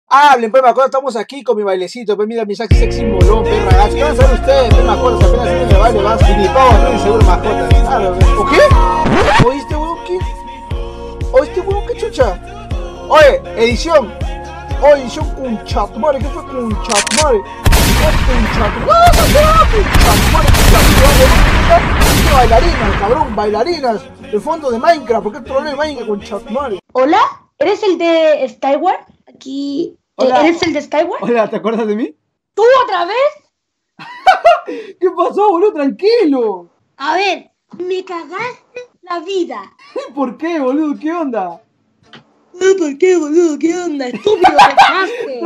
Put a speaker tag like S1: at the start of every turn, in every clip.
S1: Hablen, pues me acuerdo, estamos aquí con mi bailecito, pues mira mi sexy molón, pues ragazzi, ¿qué van a hacer ustedes? Pues me acuerdo, apenas tienen el baile, vas, y ni todo, no seguro mascota. Claro, ¿o qué? ¿Oíste, huevón, qué? ¿Oíste, huevón, qué chucha? Oye, edición con chatmare, ¿qué fue con chatmare? Bailarinas, cabrón, bailarinas, el fondo de Minecraft, ¿por qué el problema de Minecraft con chatmare?
S2: Hola, ¿eres el de Skyward? Aquí.
S1: Hola.
S2: ¿Eres el de Skyward?
S1: Hola, ¿te acuerdas de mí?
S2: ¿Tú otra vez?
S1: ¿Qué pasó, boludo? Tranquilo.
S2: A ver, me cagaste la vida.
S1: ¿Por qué, boludo? ¿Qué onda?
S2: ¿Por qué, boludo? ¿Qué onda? Estúpido, me cagaste.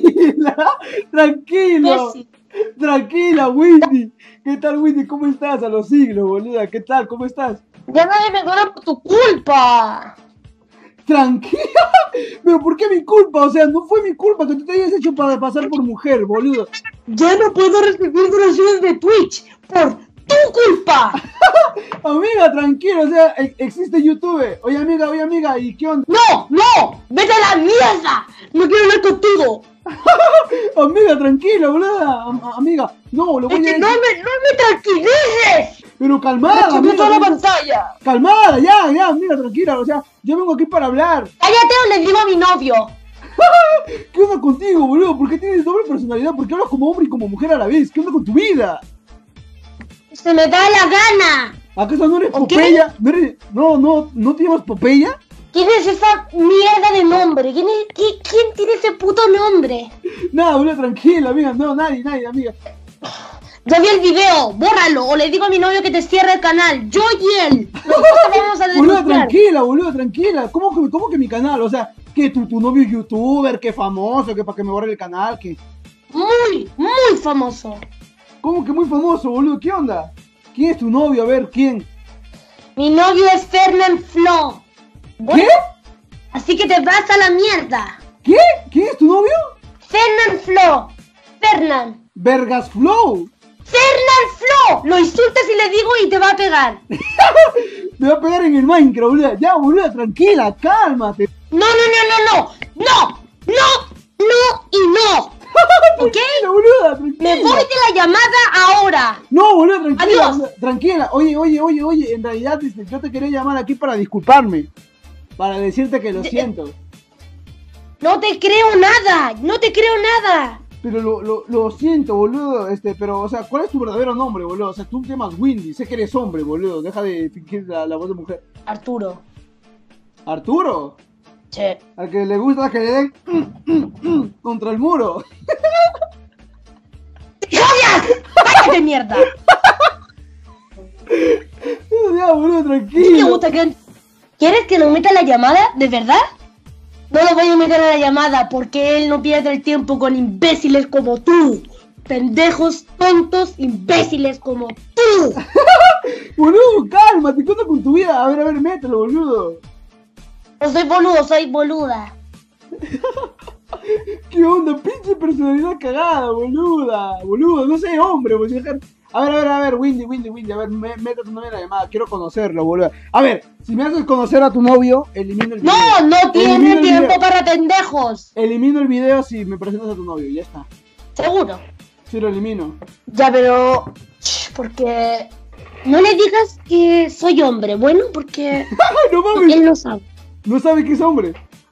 S1: Tranquilo. Tranquila, Windy. ¿Qué tal, Windy? ¿Cómo estás? A los siglos, boluda. ¿Qué tal? ¿Cómo estás?
S2: Ya nadie me dona por tu culpa.
S1: Tranquila. ¿Pero por qué mi culpa? O sea, no fue mi culpa que tú te hayas hecho para pasar por mujer, boludo.
S2: Ya no puedo recibir donaciones de Twitch por tu culpa.
S1: Amiga, tranquilo, o sea, existe YouTube. Oye, amiga, ¿y qué onda?
S2: ¡No! ¡Vete a la mierda! ¡No quiero hablar contigo!
S1: Amiga, tranquila, boluda. Amiga, no, lo voy a decir.
S2: ¡No me tranquilices!
S1: Pero calmada,
S2: amiga, toda la pantalla.
S1: Calmada, ya, amiga, tranquila, o sea, yo vengo aquí para hablar.
S2: Cállate o le digo a mi novio.
S1: ¿Qué onda contigo, boludo? ¿Por qué tienes doble personalidad? ¿Por qué hablas como hombre y como mujer a la vez? ¿Qué onda con tu vida?
S2: Se me da la gana.
S1: ¿Acaso no eres Popeya? ¿No te llamas Popeya?
S2: ¿Quién es esa mierda de nombre? ¿Quién tiene ese puto nombre?
S1: Nada, boludo, tranquila, amiga, no, nadie, amiga.
S2: Ya vi el video, bórralo, o le digo a mi novio que te cierre el canal. Yo y él. Vamos a
S1: Boludo, tranquila. ¿Cómo que mi canal? O sea, que tu novio es youtuber, que famoso, que para que me borre el canal, que...
S2: Muy famoso.
S1: ¿Cómo que muy famoso, boludo? ¿Qué onda? ¿Quién es tu novio? A ver, ¿quién?
S2: Mi novio es Fernand Flo.
S1: ¿Qué?
S2: Así que te vas a la mierda.
S1: ¿Qué? ¿Quién es tu novio?
S2: Fernand Flo. Fernand.
S1: Vergas Flow.
S2: Fernand Flo. Lo insultas y le digo y te va a pegar.
S1: Me va a pegar en el Minecraft, boludo. Ya, boludo, tranquila, cálmate.
S2: No y no. ¿Ok?
S1: Boluda, tranquila.
S2: Me voy de la llamada ahora.
S1: No, boludo, tranquila.
S2: Adiós.
S1: Boluda, tranquila. Oye, en realidad yo te quería llamar aquí para disculparme. Para decirte que lo siento.
S2: No te creo nada.
S1: Pero lo siento, boludo, pero, o sea, ¿cuál es tu verdadero nombre, boludo? O sea, tú te llamas Windy, sé que eres hombre, boludo, deja de fingir la voz de mujer.
S2: Arturo.
S1: ¿Arturo?
S2: Sí.
S1: Al que le gusta que le den contra el muro.
S2: ¡Cállate! ¡Cállate, mierda!
S1: Ya, boludo, tranquilo.
S2: ¿Te gusta que... ¿Quieres que nos meta la llamada? ¿De verdad? No lo voy a meter a la llamada porque él no pierde el tiempo con imbéciles como tú. Pendejos, tontos, imbéciles como tú.
S1: Boludo, cálmate, ¿qué onda con tu vida? A ver, mételo, boludo.
S2: No soy boludo, soy boluda.
S1: ¿Qué onda? Pinche personalidad cagada, boluda. Boludo, no sé, hombre, boludo. A ver, Windy, a ver, mete a tu novio en la llamada, quiero conocerlo, boludo. A ver, si me haces conocer a tu novio, elimino el video.
S2: No tiene tiempo para pendejos.
S1: Elimino el video si me presentas a tu novio, ya está.
S2: ¿Seguro?
S1: Sí, lo elimino.
S2: Ya, pero... porque... No le digas que soy hombre, bueno, porque...
S1: No mames.
S2: Él no sabe.
S1: ¿No sabe que es hombre?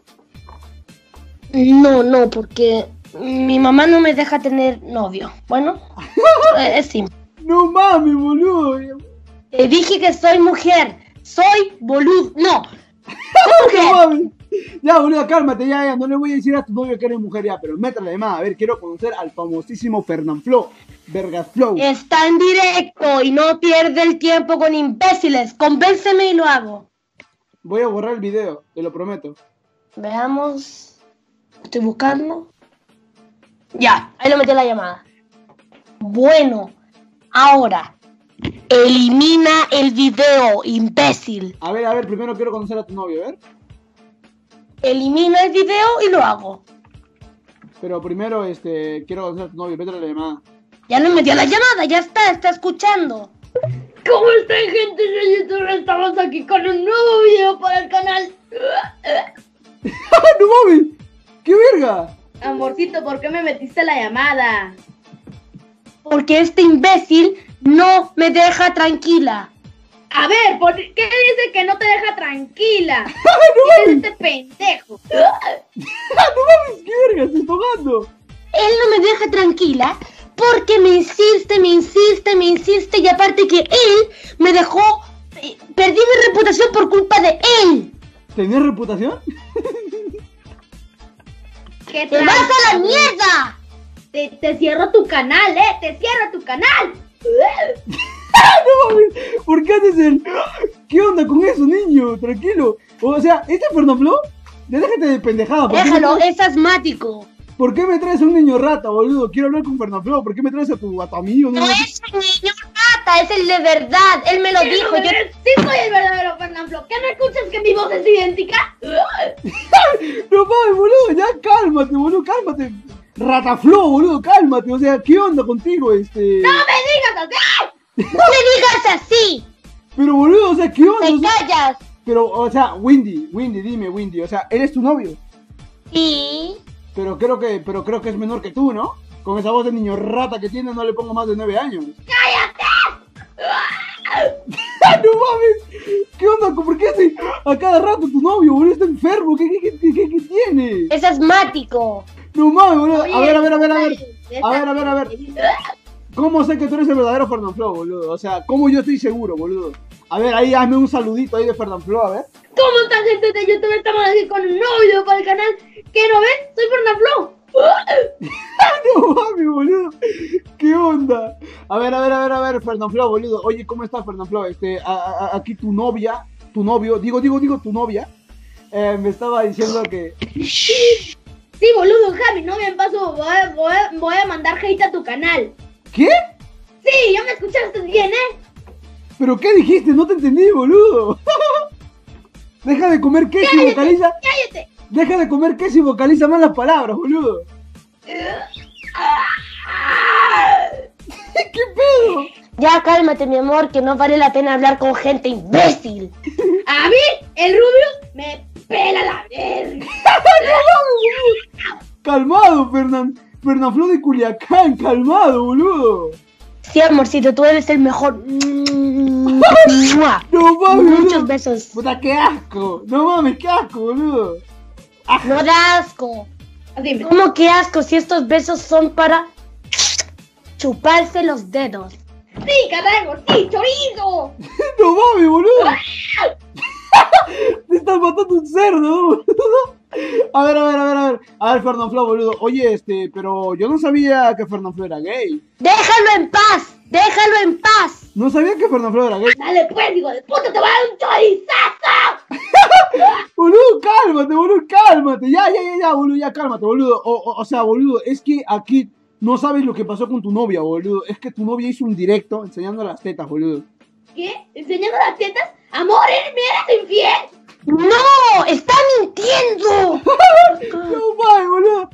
S2: No, porque mi mamá no me deja tener novio. Bueno, es simple.
S1: No mames, boludo.
S2: Te dije que soy mujer. Soy boludo. No.
S1: No mames. Ya, boludo, cálmate, ya. No le voy a decir a tu novio que eres mujer ya, pero métale de más. A ver, quiero conocer al famosísimo Fernand Flo. Vergas Flow.
S2: Está en directo y no pierde el tiempo con imbéciles. Convénceme y lo hago.
S1: Voy a borrar el video, te lo prometo.
S2: Veamos. Estoy buscando. Ya, ahí lo metí en la llamada. Bueno, ahora. Elimina el video, imbécil.
S1: A ver, primero quiero conocer a tu novio, a ver.
S2: Elimina el video y lo hago.
S1: Pero primero, quiero conocer a tu novio, métele la llamada.
S2: Ya le metí a la llamada, ya está escuchando. ¿Cómo están, gente de YouTube? Estamos aquí con un nuevo video para el canal.
S1: ¡No mames! ¡Qué verga!
S3: Amorcito, ¿por qué me metiste la llamada?
S2: Porque este imbécil no me deja tranquila.
S3: A ver, ¿por qué dice que no te deja tranquila? ¿Quién es este pendejo?
S1: ¡No mames, qué verga! ¡Estoy tocando!
S2: Él no me deja tranquila porque me insiste y aparte que él me dejó... Perdí mi reputación por culpa de él.
S1: ¿Tenías reputación?
S3: ¿Qué
S2: ¡Te vas a la mierda!
S3: Te cierro tu canal, te cierro tu canal.
S1: ¡No mames! ¿Por qué haces el...? ¿Qué onda con eso, niño? Tranquilo. O sea, ¿este es Fernanfloo? Ya déjate de pendejada.
S2: Déjalo, es asmático.
S1: ¿Por qué me traes a un niño rata, boludo? Quiero hablar con Fernanfloo. ¿Por qué me traes a tu amigo?
S2: No es el niño rata, es el de verdad. Él me lo dijo. Yo...
S3: Sí soy el verdadero Fernanfloo. ¿Qué no escuchas que mi voz es idéntica?
S1: No mames, boludo. Ya cálmate, boludo. Cálmate. Ratafloo, boludo. Cálmate. O sea, ¿qué onda contigo,
S3: ¡No me digas así!
S2: ¡No me digas así!
S1: Pero, boludo, o sea, ¿qué onda?
S2: ¡Te
S1: O sea,
S2: callas!
S1: pero, o sea, Windy, dime, Windy. O sea, ¿él es tu novio?
S2: Sí.
S1: Pero creo que es menor que tú, ¿no? Con esa voz de niño rata que tiene, no le pongo más de 9 años.
S3: ¡Cállate!
S1: ¡No mames! ¿Qué onda? ¿Por qué hace a cada rato tu novio, boludo? Está enfermo. ¿Qué tiene?
S2: Es asmático.
S1: No mames, boludo. A ver.
S3: Oye,
S1: A ver. ¿Cómo sé que tú eres el verdadero Fernanfloo, boludo? O sea, ¿cómo yo estoy seguro, boludo? A ver, ahí hazme un saludito ahí de Fernanfloo, a ver.
S3: ¿Cómo está, gente de YouTube? Estamos aquí con un nuevo video para el canal. ¿Qué no ves? Soy Fernanfloo.
S1: No mames, boludo. ¿Qué onda? A ver, Fernanfloo, boludo. Oye, ¿cómo estás, Fernanfloo? Aquí tu novio, digo, tu novia, me estaba diciendo que...
S3: Sí, boludo, Javi, no me paso. Voy a mandar hate a tu canal.
S1: ¿Qué?
S3: Sí, ya me escuchaste bien,
S1: ¿Pero qué dijiste? No te entendí, boludo. Deja de comer queso y vocaliza...
S3: ¡Cállate!
S1: Deja de comer queso y vocaliza más las palabras, boludo. ¿Qué pedo?
S2: Ya cálmate, mi amor, que no vale la pena hablar con gente imbécil.
S3: A mí, el Rubius, me pela la verga.
S1: Calmado, Fernanfloo de Culiacán, calmado, boludo.
S2: Sí, amorcito, tú eres el mejor.
S1: No mames,
S2: Muchos
S1: boludo.
S2: besos.
S1: Puta, qué asco. No mames, qué asco, boludo.
S2: No da asco.
S3: Dime.
S2: ¿Cómo que asco si estos besos son para chuparse los dedos?
S3: Sí, carajo, sí, chorizo.
S1: No mames, boludo. Te estás matando un cerdo, boludo. A ver, Fernanfloo, boludo. Oye, pero yo no sabía que Fernanfloo era gay.
S2: ¡Déjalo en paz! ¡Déjalo en paz!
S1: No sabía que Fernanfloo era gay.
S3: Dale pues, hijo de puta, te voy a dar un chorizazo.
S1: Boludo, cálmate, boludo, cálmate. Ya, boludo, ya cálmate, boludo. O sea, boludo, es que aquí no sabes lo que pasó con tu novia, boludo. Es que tu novia hizo un directo enseñando las tetas, boludo.
S3: ¿Qué? ¿Enseñando las tetas? Amor, ¿me eres infiel?
S2: ¡No! ¡Está mintiendo!
S1: No mames, boludo.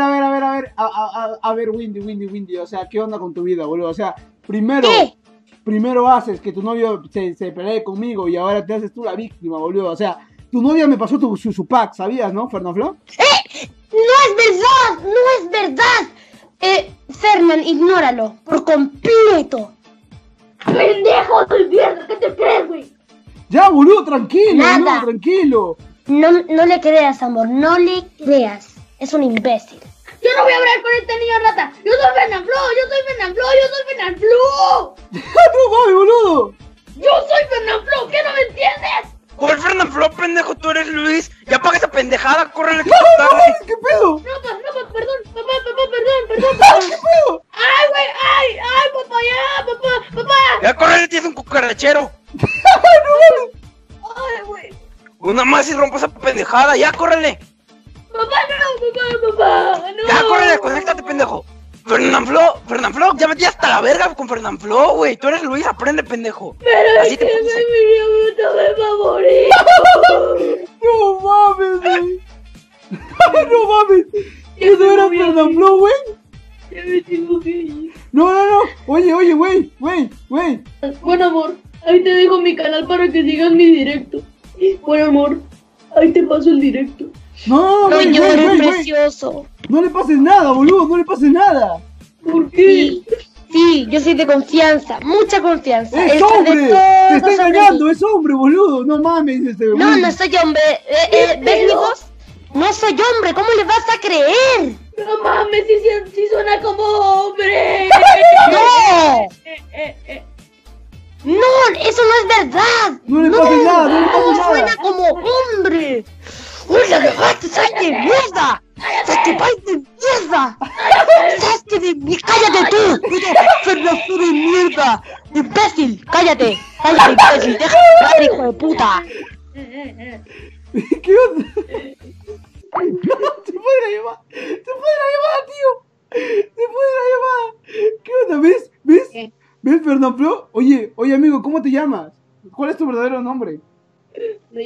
S1: A ver, Windy, o sea, ¿qué onda con tu vida, boludo? O sea, primero haces que tu novio se pelee conmigo y ahora te haces tú la víctima, boludo. O sea, tu novia me pasó su pack, ¿sabías, no, Fernanfloo?
S2: ¡No es verdad! Fernán, ignóralo por completo.
S3: ¡Pendejo de mierda! ¿Qué te crees, güey?
S1: Ya, boludo, tranquilo,
S2: Nada.
S1: boludo, tranquilo.
S2: No le creas, amor, no le creas. Es un imbécil.
S3: Yo no voy a hablar con este niño rata. Yo soy Fernanfloo.
S1: No mames, boludo.
S3: Yo soy Fernanfloo, ¿qué no me entiendes?
S4: ¡Joder, Fernanfloo, pendejo! ¿Tú eres Luis? ¡Ya apaga esa pendejada! ¡Córrele, que
S1: No
S4: tarde!
S1: mames, ¿qué pedo?
S3: Perdón, perdón.
S1: ¿Qué pedo?
S3: ¡Ay, güey! ¡Ay, papá, ya! ¡Papá!
S4: ¡Ya córrele, tienes un cucarachero!
S3: ¡Ay, güey!
S4: Una más y rompo esa pendejada, ¡ya córrele!
S3: Papá, no.
S4: ¡Ya córrele, conéctate, pendejo! Fernanfloo, ya metí hasta la verga con Fernanfloo, güey. Tú eres Luis, aprende, pendejo.
S3: Pero
S4: Así
S3: es
S4: te
S3: que
S4: puse.
S3: mi niño favorito.
S1: No mames, güey. No mames. ¿Eso era Fernanfloo, güey?
S3: Ya me tengo que ir.
S1: No. Oye, güey.
S3: Bueno, amor, ahí te dejo mi canal para que sigas mi directo. Bueno, amor, ahí te paso el directo.
S1: No,
S2: No
S1: güey,
S2: llores,
S1: güey.
S2: precioso.
S1: No le pases nada, boludo, no le pases nada.
S3: ¿Por qué?
S2: Sí, yo soy de confianza, mucha confianza.
S1: ¡Es
S2: Él sabe
S1: hombre!
S2: todo
S1: ¡Te está
S2: sobre
S1: engañando!
S2: mí.
S1: ¡Es hombre, boludo! No mames,
S2: No, no soy hombre. ¿Ves mi voz? No soy hombre, ¿cómo le vas a creer?
S3: No mames, si suena como hombre.
S2: ¡No! No, eso no es verdad.
S1: No le pases nada, no le pases nada.
S2: Suena como hombre. ¡Uy, la cagaste, Sasuke de mierda! ¡Sasuke, país de mierda! ¡Sasuke de mierda! ¡Cállate tú! ¡Puto Fernando de mierda! ¡Imbécil! ¡Cállate! ¡Cállate, imbécil! ¡Deja de hablar, hijo de puta!
S1: ¿Qué onda? Se fue la llamada. Se fue la llamada, tío. Se fue la llamada. ¿Qué onda? ¿Ves? ¿Ves?
S3: ¿Qué?
S1: ¿Ves, Fernanfloo? Oye, amigo, ¿cómo te llamas? ¿Cuál es tu verdadero nombre?
S3: Me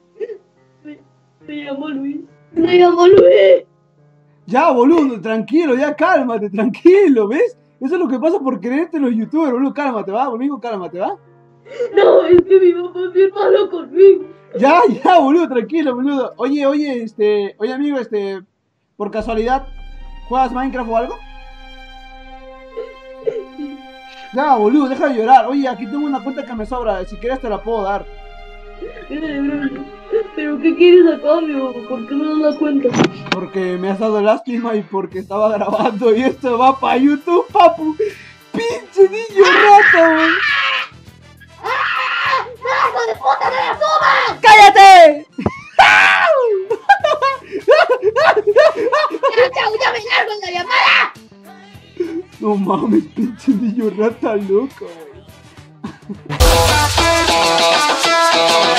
S3: llamo Luis. Me llamo Luis.
S1: Ya, boludo, tranquilo, ya cálmate, tranquilo, ¿ves? Eso es lo que pasa por creerte los youtubers, boludo. Cálmate, ¿va? Amigo, cálmate, ¿va?
S3: No, es que mi papá es bien malo conmigo.
S1: Ya, boludo, tranquilo, boludo. Oye, amigo, por casualidad, ¿juegas Minecraft o algo? Ya, boludo, deja de llorar. Oye, aquí tengo una cuenta que me sobra, si quieres te la puedo dar.
S3: ¿Pero qué quieres a cambio? ¿Por qué no das la cuenta?
S1: Porque me has dado lástima y porque estaba grabando y esto va para YouTube, papu. ¡Pinche niño rata, güey!
S3: ¡Hijo de puta, no la subas!
S1: ¡Cállate!
S3: ¡Ya, chao, ya me largo en la llamada!
S1: No mames, pinche niño rata loco, güey.